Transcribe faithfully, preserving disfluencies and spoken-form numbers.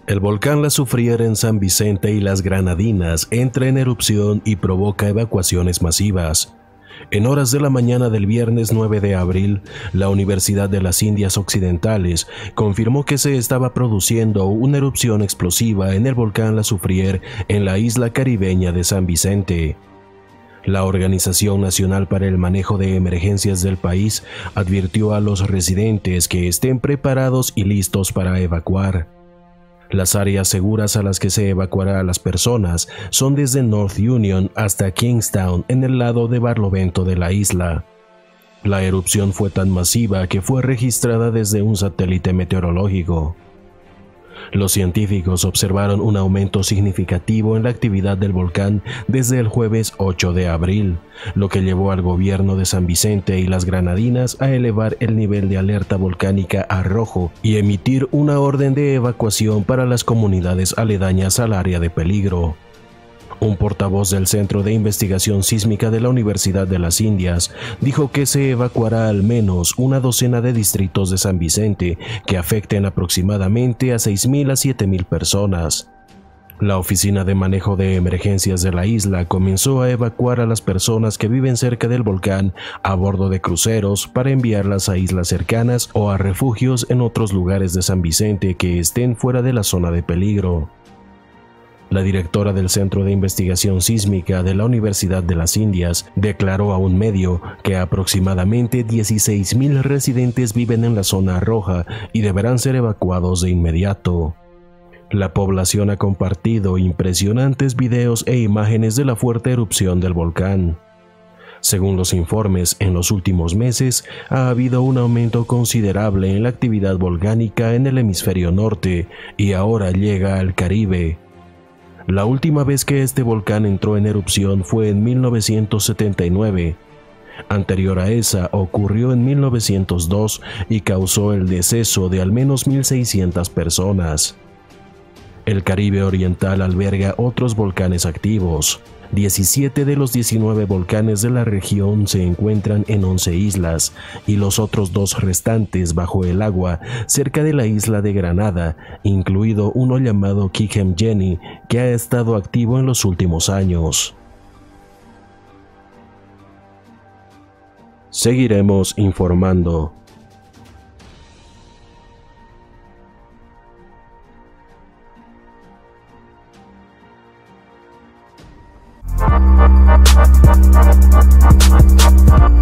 El volcán La Soufrière en San Vicente y las Granadinas entra en erupción y provoca evacuaciones masivas. En horas de la mañana del viernes nueve de abril, la Universidad de las Indias Occidentales confirmó que se estaba produciendo una erupción explosiva en el volcán La Soufrière en la isla caribeña de San Vicente. La Organización Nacional para el Manejo de Emergencias del país advirtió a los residentes que estén preparados y listos para evacuar. Las áreas seguras a las que se evacuará a las personas son desde North Union hasta Kingstown en el lado de Barlovento de la isla. La erupción fue tan masiva que fue registrada desde un satélite meteorológico. Los científicos observaron un aumento significativo en la actividad del volcán desde el jueves ocho de abril, lo que llevó al gobierno de San Vicente y las Granadinas a elevar el nivel de alerta volcánica a rojo y emitir una orden de evacuación para las comunidades aledañas al área de peligro. Un portavoz del Centro de Investigación Sísmica de la Universidad de las Indias dijo que se evacuará al menos una docena de distritos de San Vicente que afecten aproximadamente a seis mil a siete mil personas. La Oficina de Manejo de Emergencias de la isla comenzó a evacuar a las personas que viven cerca del volcán a bordo de cruceros para enviarlas a islas cercanas o a refugios en otros lugares de San Vicente que estén fuera de la zona de peligro. La directora del Centro de Investigación Sísmica de la Universidad de las Indias declaró a un medio que aproximadamente dieciséis mil residentes viven en la zona roja y deberán ser evacuados de inmediato. La población ha compartido impresionantes videos e imágenes de la fuerte erupción del volcán. Según los informes, en los últimos meses ha habido un aumento considerable en la actividad volcánica en el hemisferio norte y ahora llega al Caribe. La última vez que este volcán entró en erupción fue en mil novecientos setenta y nueve. Anterior a esa ocurrió en mil novecientos dos y causó el deceso de al menos mil seiscientas personas. El Caribe Oriental alberga otros volcanes activos. diecisiete de los diecinueve volcanes de la región se encuentran en once islas y los otros dos restantes bajo el agua cerca de la isla de Granada, incluido uno llamado Kikem-Genie, que ha estado activo en los últimos años. Seguiremos informando. We'll be right back.